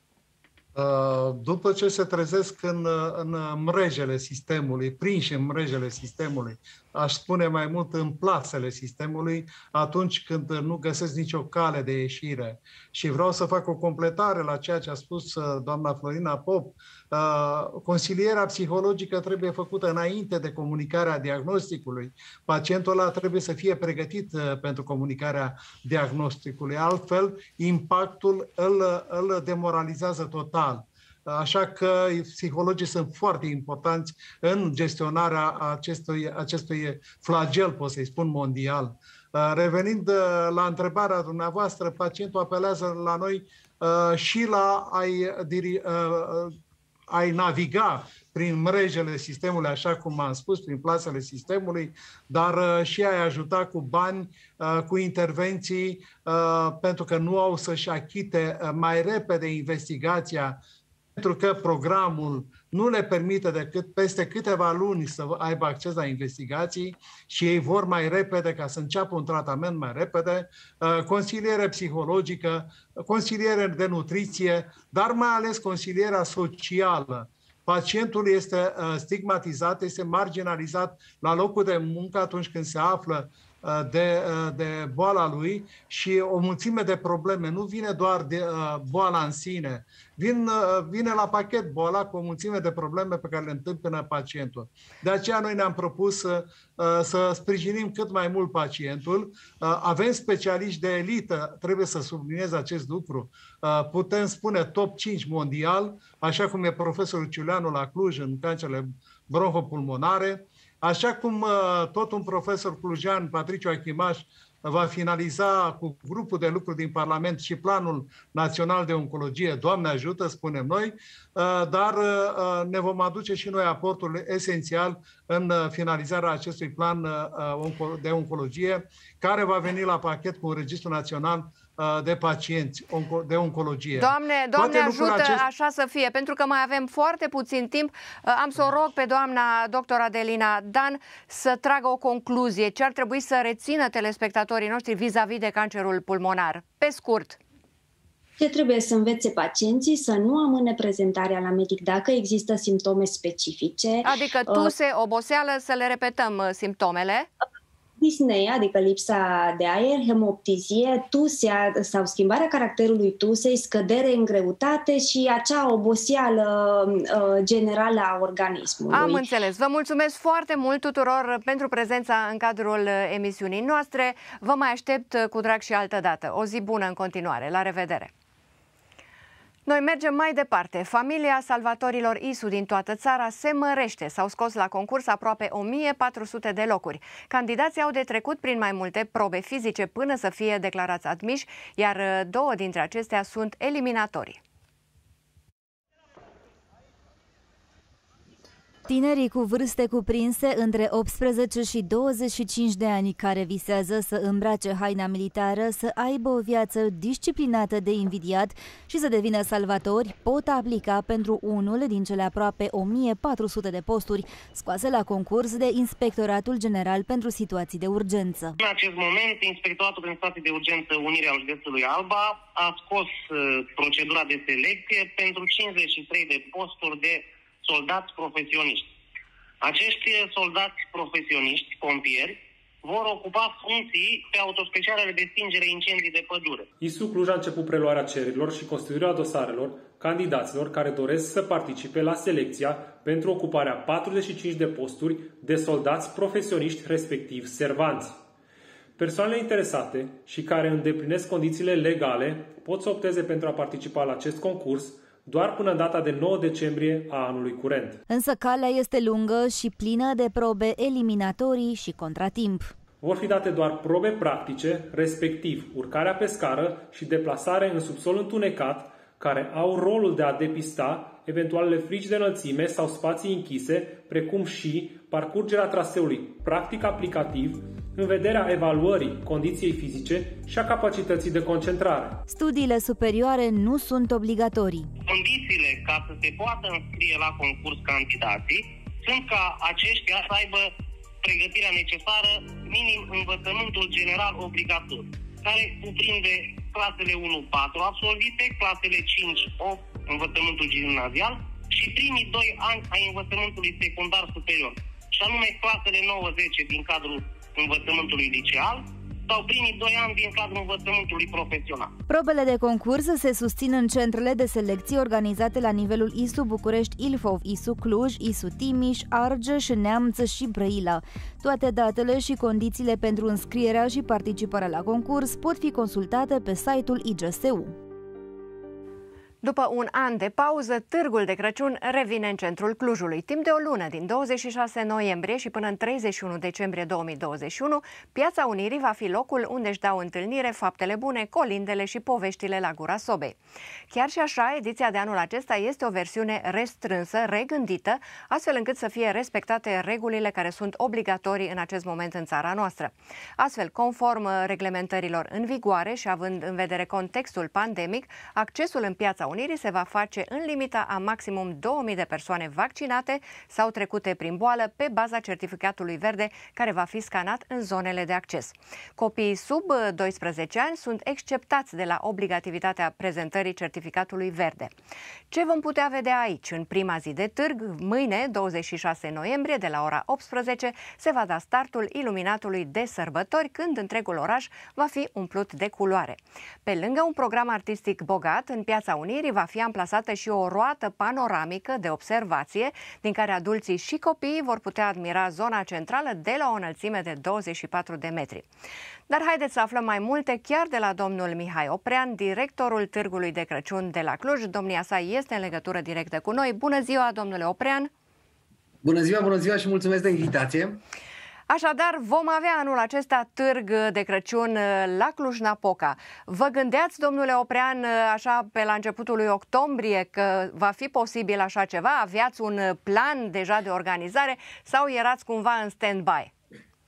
După ce se trezesc în, în mrejele sistemului, prinși în mrejele sistemului, aș spune mai mult în plasele sistemului, atunci când nu găsesc nicio cale de ieșire. Și vreau să fac o completare la ceea ce a spus doamna Florina Pop. Consilierea psihologică trebuie făcută înainte de comunicarea diagnosticului. Pacientul ăla trebuie să fie pregătit pentru comunicarea diagnosticului. Altfel, impactul îl, îl demoralizează total. Așa că psihologii sunt foarte importanți în gestionarea acestui, acestui flagel, pot să-i spun, mondial. Revenind la întrebarea dumneavoastră, pacientul apelează la noi și la a-i, a-i naviga prin mrejele sistemului, așa cum am spus, prin plasele sistemului, dar și a-i ajuta cu bani, cu intervenții, pentru că nu au să-și achite mai repede investigația, pentru că programul nu le permite decât peste câteva luni să aibă acces la investigații și ei vor mai repede ca să înceapă un tratament mai repede, consiliere psihologică, consiliere de nutriție, dar mai ales consilierea socială. Pacientul este stigmatizat, este marginalizat la locul de muncă atunci când se află de, de boala lui și o mulțime de probleme. Nu vine doar de boala în sine, vin, vine la pachet boala cu o mulțime de probleme pe care le întâmpină pacientul. De aceea noi ne-am propus să, să sprijinim cât mai mult pacientul. Avem specialiști de elită, trebuie să subliniez acest lucru. Putem spune top cinci mondial, așa cum e profesorul Ciuleanu la Cluj în cancerele bronhopulmonare. Așa cum uh, tot un profesor clujean, Patriciu Achimaș, va finaliza cu grupul de lucru din Parlament și Planul Național de Oncologie, Doamne ajută, spunem noi, uh, dar uh, ne vom aduce și noi aportul esențial în uh, finalizarea acestui plan uh, de oncologie, care va veni la pachet cu un registru național de pacienți de oncologie. Doamne, Doamne ajută acest... așa să fie, pentru că mai avem foarte puțin timp. Am să o rog pe doamna doctor Adelina Dan să tragă o concluzie. Ce ar trebui să rețină telespectatorii noștri vis-a-vis de cancerul pulmonar? Pe scurt. Ce trebuie să învețe pacienții? Să nu amâne prezentarea la medic dacă există simptome specifice. Adică tuse, oboseală, să le repetăm simptomele. Dispnea, adică lipsa de aer, hemoptizie, tusea sau schimbarea caracterului tusei, scădere în greutate și acea oboseală uh, generală a organismului. Am înțeles. Vă mulțumesc foarte mult tuturor pentru prezența în cadrul emisiunii noastre. Vă mai aștept cu drag și altă dată. O zi bună în continuare. La revedere! Noi mergem mai departe. Familia salvatorilor I S U din toată țara se mărește. S-au scos la concurs aproape o mie patru sute de locuri. Candidații au de trecut prin mai multe probe fizice până să fie declarați admiși, iar două dintre acestea sunt eliminatorii. Tinerii cu vârste cuprinse între optsprezece și douăzeci și cinci de ani care visează să îmbrace haina militară, să aibă o viață disciplinată de invidiat și să devină salvatori pot aplica pentru unul din cele aproape o mie patru sute de posturi scoase la concurs de Inspectoratul General pentru Situații de Urgență. În acest moment, Inspectoratul pentru Situații de Urgență Unirea Județului Alba a scos uh, procedura de selecție pentru cincizeci și trei de posturi de soldați profesioniști. Acești soldați profesioniști, pompieri, vor ocupa funcții pe autospecialele de stingere incendii de pădure. I S U Cluj a început preluarea cererilor și constituirea dosarelor candidaților care doresc să participe la selecția pentru ocuparea patruzeci și cinci de posturi de soldați profesioniști, respectiv servanți. Persoanele interesate și care îndeplinesc condițiile legale pot să opteze pentru a participa la acest concurs doar până în data de nouă decembrie a anului curent. Însă calea este lungă și plină de probe eliminatorii și contratimp. Vor fi date doar probe practice, respectiv urcarea pe scară și deplasare în subsol întunecat, care au rolul de a depista eventualele frici de înălțime sau spații închise, precum și parcurgerea traseului practic aplicativ, în vederea evaluării condiției fizice și a capacității de concentrare. Studiile superioare nu sunt obligatorii. Condițiile ca să se poată înscrie la concurs candidații sunt ca aceștia să aibă pregătirea necesară, minim învățământul general obligatoriu, care cuprinde clasele unu patru absolvite, clasele cinci opt învățământul gimnazial și primii doi ani ai învățământului secundar superior, și anume clasele nouă zece din cadrul învățământului liceal sau primii doi ani din cadrul învățământului profesional. Probele de concurs se susțin în centrele de selecție organizate la nivelul I S U București Ilfov, I S U Cluj, I S U Timiș, Argeș, Neamț și Brăila. Toate datele și condițiile pentru înscrierea și participarea la concurs pot fi consultate pe site-ul I G S U. După un an de pauză, Târgul de Crăciun revine în centrul Clujului. Timp de o lună, din douăzeci și șase noiembrie și până în treizeci și unu decembrie două mii douăzeci și unu, Piața Unirii va fi locul unde își dau întâlnire faptele bune, colindele și poveștile la gura sobei. Chiar și așa, ediția de anul acesta este o versiune restrânsă, regândită, astfel încât să fie respectate regulile care sunt obligatorii în acest moment în țara noastră. Astfel, conform reglementărilor în vigoare și având în vedere contextul pandemic, accesul în Piața Unirii se va face în limita a maximum două mii de persoane vaccinate sau trecute prin boală pe baza certificatului verde care va fi scanat în zonele de acces. Copiii sub doisprezece ani sunt exceptați de la obligativitatea prezentării certificatului verde. Ce vom putea vedea aici? În prima zi de târg, mâine, douăzeci și șase noiembrie, de la ora optsprezece, se va da startul iluminatului de sărbători, când întregul oraș va fi umplut de culoare. Pe lângă un program artistic bogat, în Piața Unirii va fi amplasată și o roată panoramică de observație, din care adulții și copiii vor putea admira zona centrală de la o înălțime de douăzeci și patru de metri. Dar haideți să aflăm mai multe chiar de la domnul Mihai Oprean, directorul Târgului de Crăciun de la Cluj. Domnia sa este în legătură directă cu noi. Bună ziua, domnule Oprean! Bună ziua, bună ziua și mulțumesc de invitație! Așadar, vom avea anul acesta târg de Crăciun la Cluj-Napoca. Vă gândeați, domnule Oprean, așa pe la începutul lui octombrie, că va fi posibil așa ceva? Aveați un plan deja de organizare sau erați cumva în stand-by?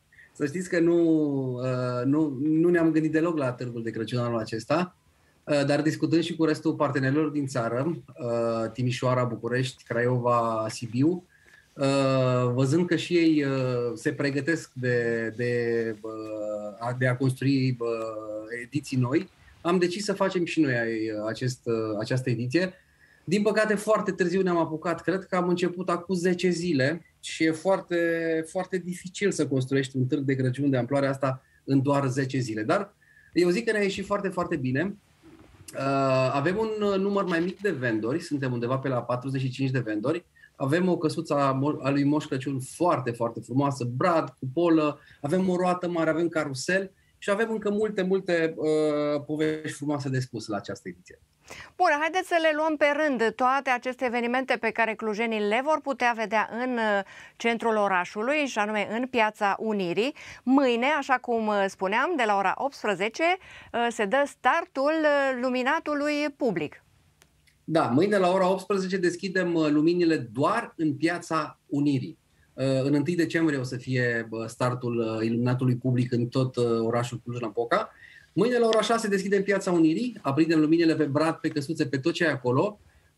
Să știți că nu, nu, nu ne-am gândit deloc la Târgul de Crăciun anul acesta, dar discutând și cu restul partenerilor din țară, Timișoara, București, Craiova, Sibiu, văzând că și ei se pregătesc de, de, de a construi ediții noi, am decis să facem și noi acest, această ediție. Din păcate, foarte târziu ne-am apucat. Cred că am început acum zece zile și e foarte, foarte dificil să construiești un târg de Crăciun de amploarea asta în doar zece zile. Dar eu zic că ne-a ieșit foarte, foarte bine. Avem un număr mai mic de vendori, suntem undeva pe la patruzeci și cinci de vendori. Avem o căsuță a lui Moș Crăciun foarte, foarte frumoasă, brad, cupolă, avem o roată mare, avem carusel și avem încă multe, multe uh, povești frumoase de spus la această ediție. Bun, haideți să le luăm pe rând toate aceste evenimente pe care clujenii le vor putea vedea în centrul orașului, și anume în Piața Unirii. Mâine, așa cum spuneam, de la ora optsprezece se dă startul luminatului public. Da, mâine la ora optsprezece deschidem luminile doar în Piața Unirii. În întâi decembrie o să fie startul iluminatului public în tot orașul Cluj-Napoca. Mâine la ora șase deschidem Piața Unirii, aprindem luminile pe brad, pe căsuțe, pe tot ce e acolo.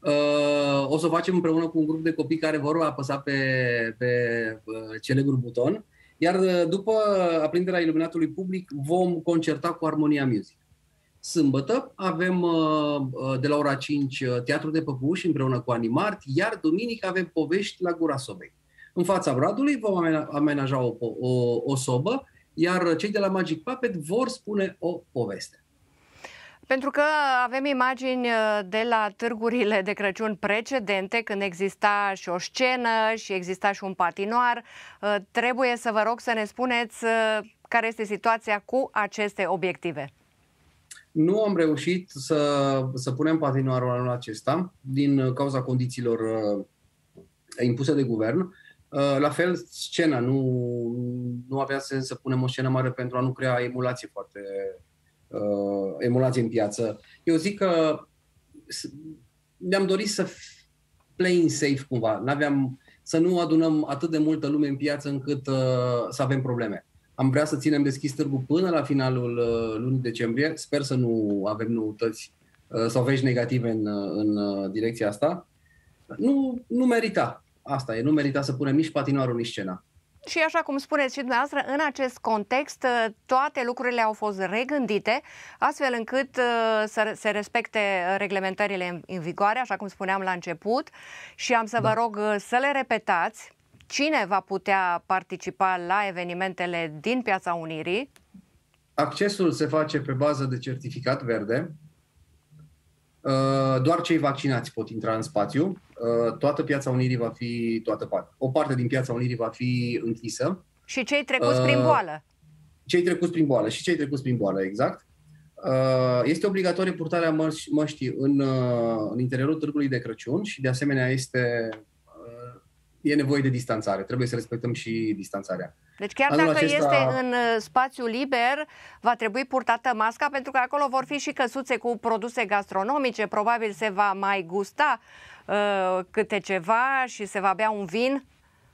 O să o facem împreună cu un grup de copii care vor apăsa pe, pe celebrul buton. Iar după aprinderea iluminatului public vom concerta cu Armonia Music. Sâmbătă avem de la ora cinci Teatru de Păpuși împreună cu Animart, iar duminică avem Povești la Gura Sobei. În fața bradului vom amenaja o, o, o sobă, iar cei de la Magic Puppet vor spune o poveste. Pentru că avem imagini de la târgurile de Crăciun precedente, când exista și o scenă și exista și un patinoar, trebuie să vă rog să ne spuneți care este situația cu aceste obiective. Nu am reușit să, să punem patinoarul anul acesta din cauza condițiilor impuse de guvern. La fel, scena. Nu, nu avea sens să punem o scenă mare pentru a nu crea emulație foarte uh, emulație în piață. Eu zic că ne-am dorit să play safe cumva. N-aveam, să nu adunăm atât de multă lume în piață încât uh, să avem probleme. Am vrea să ținem deschis târgul până la finalul uh, lunii decembrie. Sper să nu avem noutăți uh, sau vești negative în, în uh, direcția asta. Nu, nu merita. Asta e, nu merita să punem nici patinoarul, nici scena. Și așa cum spuneți și dumneavoastră, în acest context, toate lucrurile au fost regândite, astfel încât să se respecte reglementările în vigoare, așa cum spuneam la început, și am să vă da. rog să le repetați. Cine va putea participa la evenimentele din Piața Unirii? Accesul se face pe bază de certificat verde. Doar cei vaccinați pot intra în spațiu. Toată Piața Unirii va fi, toată parte, o parte din Piața Unirii va fi închisă. Și cei trecuți prin boală. Cei trecuți prin boală și cei trecuți prin boală, exact. Este obligatorie purtarea măș- măștii în, în interiorul târgului de Crăciun și de asemenea este, e nevoie de distanțare. Trebuie să respectăm și distanțarea. Deci chiar Anul dacă acesta... este în spațiu liber, va trebui purtată masca, pentru că acolo vor fi și căsuțe cu produse gastronomice, probabil se va mai gusta uh, câte ceva și se va bea un vin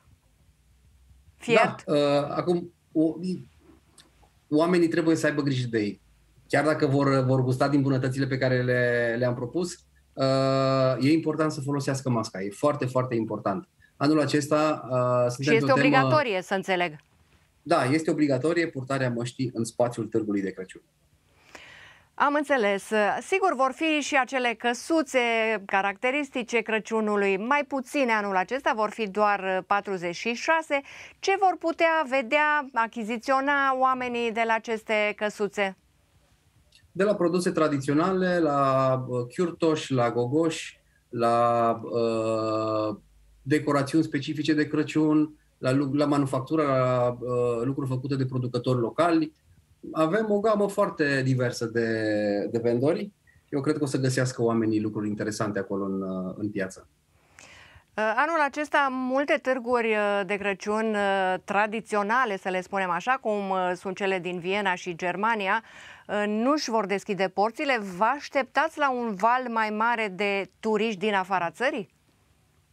fiert. Da, uh, acum o, oamenii trebuie să aibă grijă de ei. Chiar dacă vor, vor gusta din bunătățile pe care le, le-am propus, uh, e important să folosească masca. E foarte, foarte important. Anul acesta uh, și este obligatorie, temă... să înțeleg. Da, este obligatorie purtarea măștii în spațiul târgului de Crăciun. Am înțeles. Sigur, vor fi și acele căsuțe caracteristice Crăciunului, mai puține anul acesta, vor fi doar patruzeci și șase. Ce vor putea vedea, achiziționa oamenii de la aceste căsuțe? De la produse tradiționale, la chiurtoși, la gogoși, la uh, decorațiuni specifice de Crăciun, la, la manufactură, la uh, lucruri făcute de producători locali. Avem o gamă foarte diversă de, de vendori. Eu cred că o să găsească oamenii lucruri interesante acolo în, în piață. Anul acesta multe târguri de Crăciun tradiționale, să le spunem așa, cum sunt cele din Viena și Germania, nu își vor deschide porțile. Vă așteptați la un val mai mare de turiști din afara țării?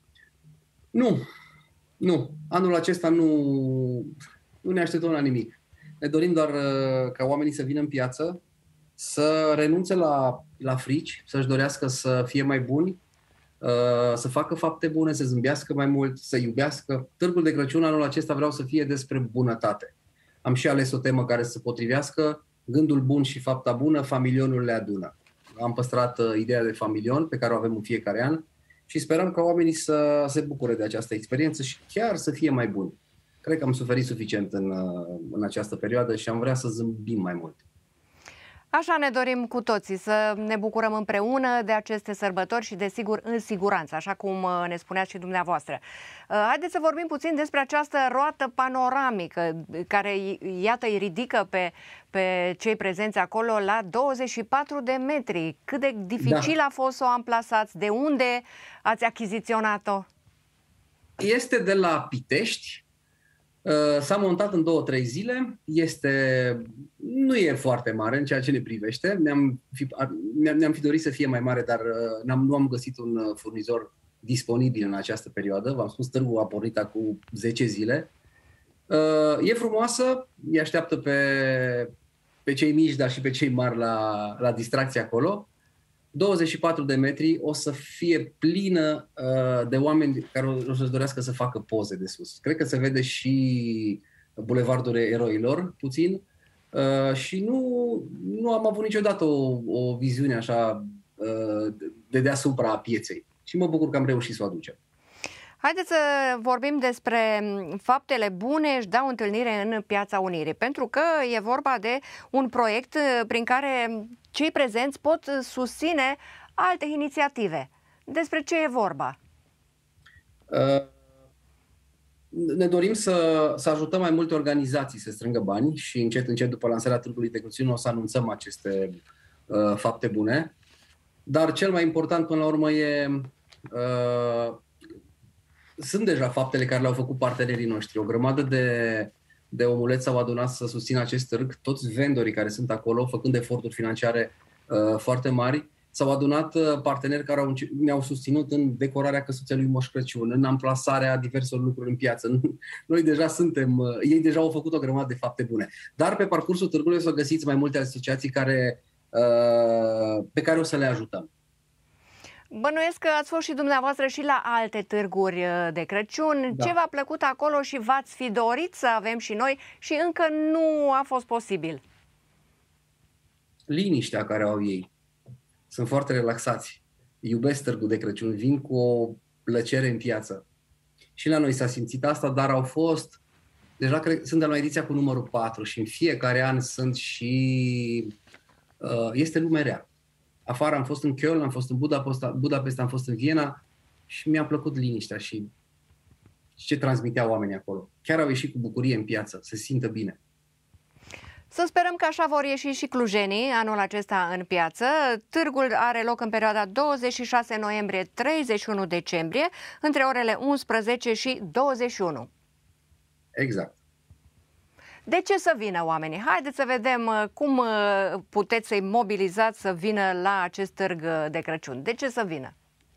Nu. Nu. Anul acesta nu, nu ne așteptăm la nimic. Ne dorim doar ca oamenii să vină în piață, să renunțe la, la frici, să-și dorească să fie mai buni, să facă fapte bune, să zâmbească mai mult, să iubească. Târgul de Crăciun anul acesta vreau să fie despre bunătate. Am și ales o temă care să se potrivească. Gândul bun și fapta bună, familionul le adună. Am păstrat ideea de familion pe care o avem în fiecare an și sperăm ca oamenii să se bucure de această experiență și chiar să fie mai buni. Cred că am suferit suficient în, în această perioadă și am vrea să zâmbim mai mult. Așa ne dorim cu toții, să ne bucurăm împreună de aceste sărbători și, desigur, în siguranță, așa cum ne spuneați și dumneavoastră. Haideți să vorbim puțin despre această roată panoramică care, iată, îi ridică pe, pe cei prezenți acolo la douăzeci și patru de metri. Cât de dificil da. a fost să o amplasați? De unde ați achiziționat-o? Este de la Pitești. S-a montat în două, trei zile, este, nu e foarte mare în ceea ce ne privește, ne-am fi, ne-am fi dorit să fie mai mare, dar n-am, nu am găsit un furnizor disponibil în această perioadă. V-am spus, târgul a pornit acum zece zile. E frumoasă, îi așteaptă pe, pe cei mici, dar și pe cei mari la, la distracție acolo. douăzeci și patru de metri, o să fie plină uh, de oameni care o să-și dorească să facă poze de sus. Cred că se vede și Bulevardul Eroilor puțin uh, și nu, nu am avut niciodată o, o viziune așa uh, de deasupra a pieței și mă bucur că am reușit să o aducem. Haideți să vorbim despre faptele bune își dau întâlnire în Piața Unirii, pentru că e vorba de un proiect prin care cei prezenți pot susține alte inițiative. Despre ce e vorba? Ne dorim să, să ajutăm mai multe organizații să strângă bani și încet, încet, după lansarea Târgului de Crăciun, o să anunțăm aceste uh, fapte bune. Dar cel mai important, până la urmă, e... Uh, Sunt deja faptele care le-au făcut partenerii noștri. O grămadă de, de omuleți s-au adunat să susțină acest târg. Toți vendorii care sunt acolo, făcând eforturi financiare uh, foarte mari, s-au adunat uh, parteneri care au, ne-au susținut în decorarea căsuței lui Moș Crăciun, în amplasarea diverselor lucruri în piață. Noi deja suntem, uh, ei deja au făcut o grămadă de fapte bune. Dar pe parcursul târgului o să găsiți mai multe asociații care, uh, pe care o să le ajutăm. Bănuiesc că ați fost și dumneavoastră și la alte târguri de Crăciun. Da. Ce v-a plăcut acolo și v-ați fi dorit să avem și noi și încă nu a fost posibil? Liniștea care au ei. Sunt foarte relaxați. Iubesc târgul de Crăciun. Vin cu o plăcere în piață. Și la noi s-a simțit asta, dar au fost... Deja cred, suntem la ediția cu numărul patru și în fiecare an sunt și... Uh, este lume rea. Afară am fost în Köln, am fost în Budapesta, Budapesta, am fost în Viena și mi-a plăcut liniștea și ce transmiteau oamenii acolo. Chiar au ieșit cu bucurie în piață, se simtă bine. Să sperăm că așa vor ieși și clujenii anul acesta în piață. Târgul are loc în perioada douăzeci și șase noiembrie - treizeci și unu decembrie, între orele unsprezece și douăzeci și unu. Exact. De ce să vină oamenii? Haideți să vedem cum puteți să-i mobilizați să vină la acest târg de Crăciun. De ce să vină?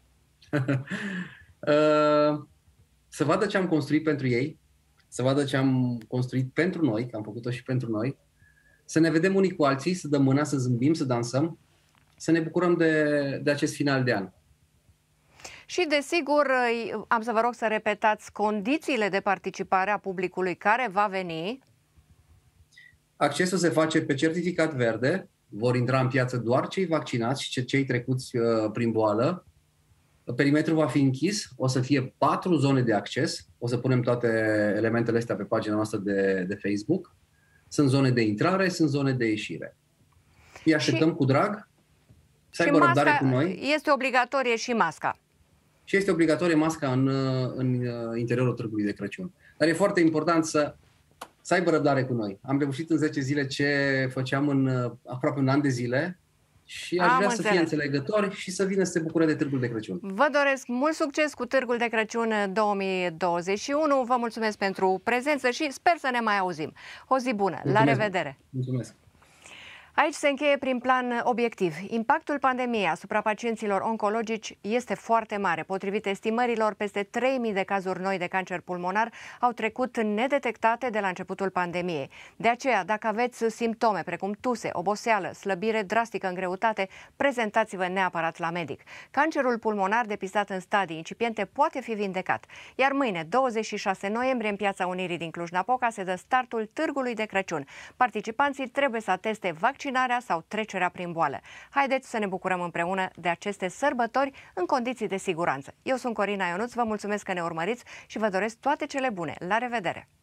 Să vadă ce am construit pentru ei, să vadă ce am construit pentru noi, că am făcut-o și pentru noi, să ne vedem unii cu alții, să dăm mâna, să zâmbim, să dansăm, să ne bucurăm de, de acest final de an. Și, desigur, am să vă rog să repetați condițiile de participare a publicului care va veni. Accesul se face pe certificat verde, vor intra în piață doar cei vaccinați și cei trecuți uh, prin boală. Perimetrul va fi închis, o să fie patru zone de acces, o să punem toate elementele astea pe pagina noastră de, de Facebook. Sunt zone de intrare, sunt zone de ieșire. Îi așteptăm și, cu drag, să aibă răbdare cu noi. Este obligatorie și masca. Și este obligatorie masca în, în interiorul târgului de Crăciun. Dar e foarte important să să aibă răbdare cu noi. Am reușit în zece zile ce făceam în aproape un an de zile și aș Am vrea înțeles. să fie înțelegători și să vină să se bucure de Târgul de Crăciun. Vă doresc mult succes cu Târgul de Crăciun două mii douăzeci și unu. Vă mulțumesc pentru prezență și sper să ne mai auzim. O zi bună. Mulțumesc. La revedere! Mulțumesc! Aici se încheie prin plan obiectiv. Impactul pandemiei asupra pacienților oncologici este foarte mare. Potrivit estimărilor, peste trei mii de cazuri noi de cancer pulmonar au trecut nedetectate de la începutul pandemiei. De aceea, dacă aveți simptome precum tuse, oboseală, slăbire drastică în greutate, prezentați-vă neapărat la medic. Cancerul pulmonar depistat în stadii incipiente poate fi vindecat. Iar mâine, douăzeci și șase noiembrie, în Piața Unirii din Cluj-Napoca, se dă startul Târgului de Crăciun. Participanții trebuie să ateste vaccinarea sau trecerea prin boală. Haideți să ne bucurăm împreună de aceste sărbători în condiții de siguranță. Eu sunt Corina Ionuț, vă mulțumesc că ne urmăriți și vă doresc toate cele bune. La revedere!